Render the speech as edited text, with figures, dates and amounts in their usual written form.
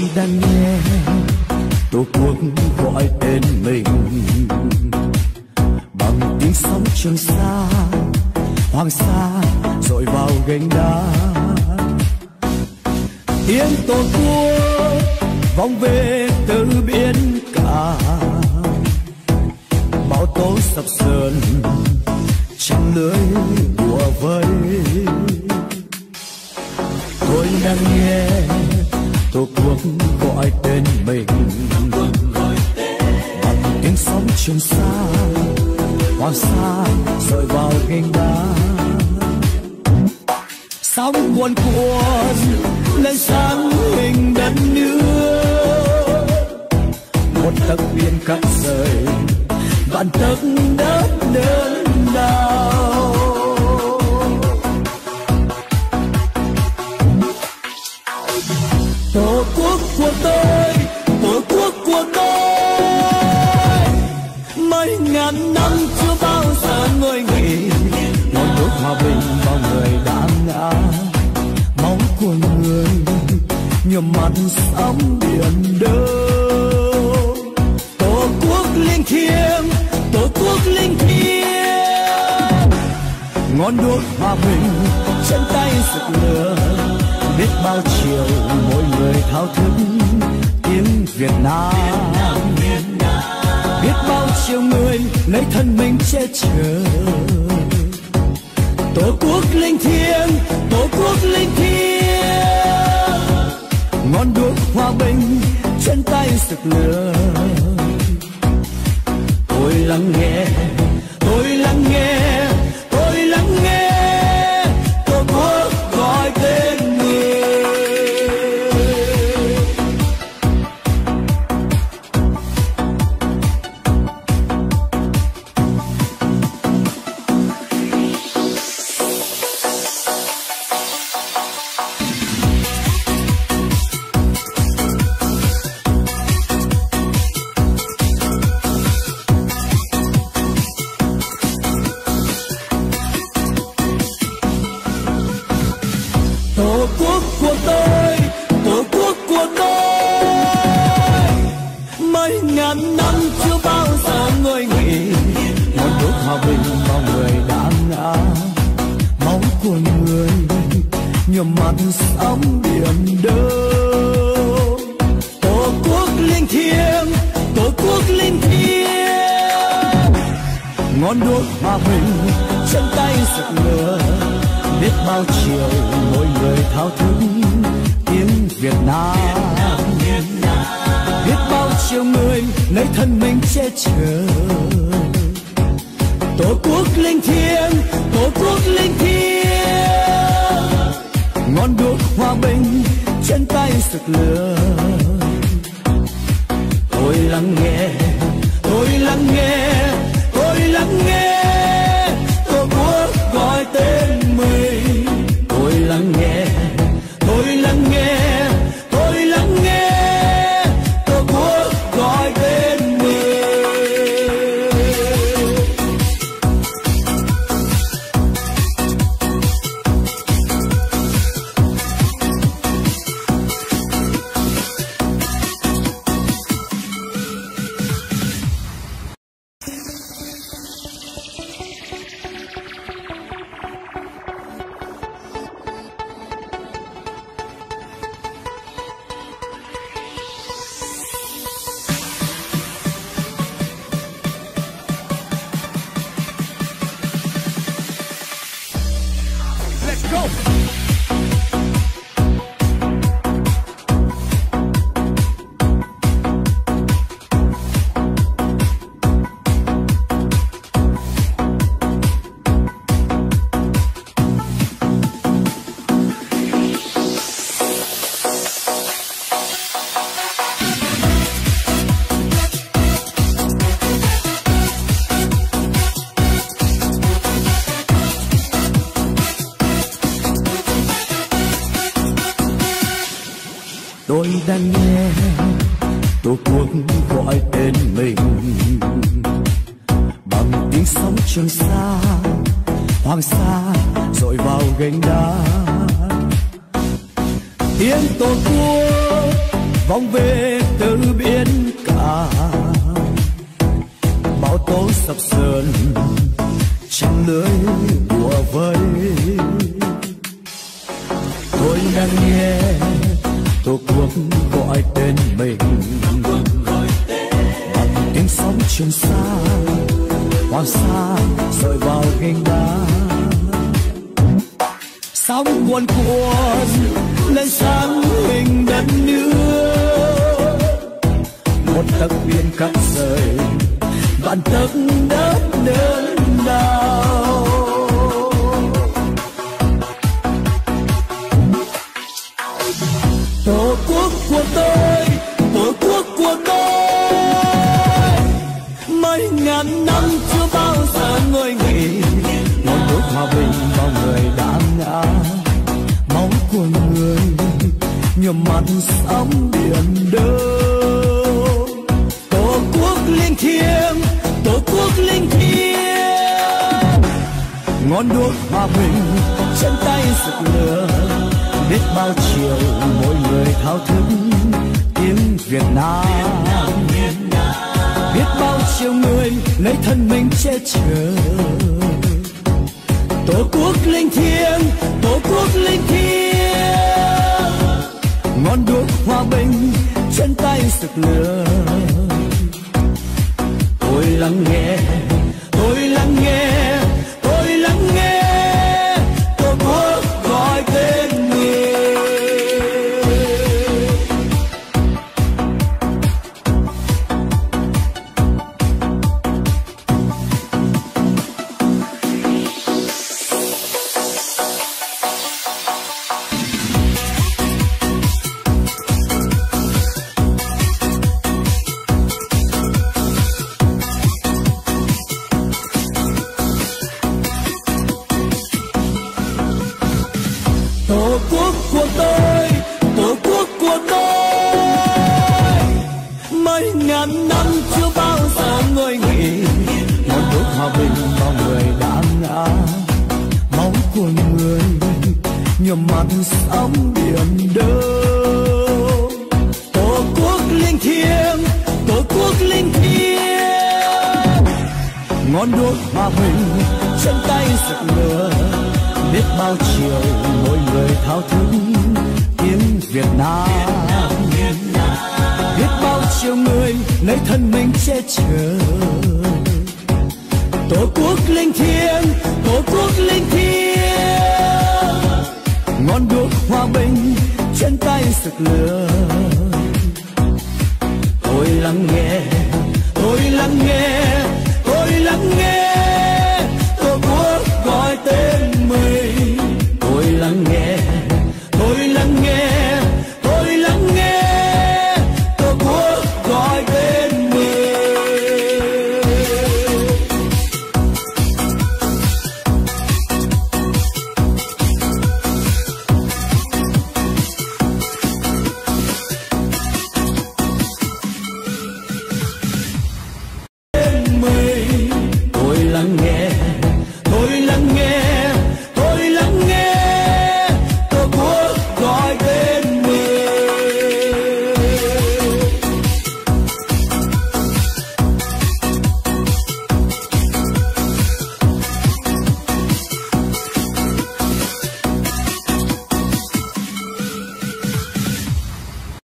đang nghe tổ quốc gọi tên mình bằng tiếng sóng Trường Sa, Hoàng Sa dội vào gành đá. Tiếng tổ quốc vọng về từ biển cả, bão tố sập sờn trăng lưới bùa vây. Tôi đang nghe tổ quốc gọi tên mình bằng tiếng sóng Trường Sa, Hoàng Sa rơi vào gành đá. Sóng cuồn cuộn lên sáng hình đất nước, một tấc biển cắt rời vạn tấc đất đớn đau. Tổ quốc của tôi, tổ quốc của tôi, mấy ngàn năm chưa bao giờ ngơi nghỉ. Ngọn đuốc hòa bình bao người đã ngã, máu của người nhuộm mặt sóng biển đâu. Tổ quốc linh thiêng, tổ quốc linh thiêng, ngọn đuốc hòa bình trên tay rực lửa. Biết bao chiều mỗi người thao thức tiếng Việt Nam, biết bao chiều người lấy thân mình che chở. Tổ quốc linh thiêng, tổ quốc linh thiêng, ngọn đuốc hòa bình trên tay rực lửa. Tôi lắng nghe, tôi lắng nghe, tôi lắng nghe tổ quốc gọi tên người. Tổ quốc của tôi, tổ quốc của tôi, mấy ngàn năm chưa bao giờ ngơi nghỉ. Ngọn đuốc hòa bình bao người đã ngã, máu của người nhuộm mặt sóng biển đâu. Tổ quốc linh thiêng, tổ quốc linh thiêng, ngọn đuốc hòa bình trên tay rực lửa. Biết bao chiều mỗi người thao thức tiếng Việt Nam, biết bao chiều người lấy thân mình che chở. Tổ quốc linh thiêng, tổ quốc linh thiêng, ngọn đuốc hòa bình trên tay rực lửa. Tôi lắng nghe, tôi lắng nghe, tôi lắng nghe tổ quốc gọi tên mình. Tôi lắng nghe, tôi lắng nghe, tôi lắng nghe tổ quốc gọi tên mình. Tôi đang nghe tổ quốc gọi tên mình bằng tiếng sóng Trường Sa, Hoàng Sa dội vào gành đá. Tiếng tổ quốc vòng về từ biển cả. Bão tố sập sờn trăng lưới bùa vây. Tôi đang nghe tổ quốc gọi tên mình bằng tiếng sóng trường xa. Hoàng sa rơi vào ghềnh đá, sóng cuồn cuộn lên sáng hình đất nước. Một tấc biển cắt rời vạn tấc đất đớn đau. Tổ quốc của tôi, tổ quốc của tôi, mấy ngàn năm chưa bao giờ ngơi nghỉ. Ngọn đuốc hòa bình bao người đã ngã, máu của người nhuộm mặt sóng biển đâu. Tổ quốc linh thiêng, tổ quốc linh thiêng, ngọn đuốc hòa bình trên tay rực lửa. Biết bao chiều mỗi người thao thức tiếng Việt Nam, biết bao chiều người lấy thân mình che chở. Tổ quốc linh thiêng, tổ quốc linh thiêng, ngọn đuốc hòa bình trên tay rực lửa. Tôi lắng nghe, tôi lắng nghe, tôi lắng nghe tổ quốc gọi tên người. Tổ quốc của tôi, tổ quốc của tôi, mấy ngàn năm chưa bao giờ ngơi nghỉ. Ngọn đuốc hòa bình bao người đã ngã, máu của người nhuộm mặt sóng biển đâu. Tổ quốc linh thiêng, tổ quốc linh thiêng, ngọn đuốc hòa bình trên tay rực lửa. Biết bao chiều mỗi người thao thức tiếng Việt Nam, biết bao chiều người lấy thân mình che chở. Tổ quốc linh thiêng, tổ quốc linh thiêng, ngọn đuốc hòa bình trên tay rực lửa.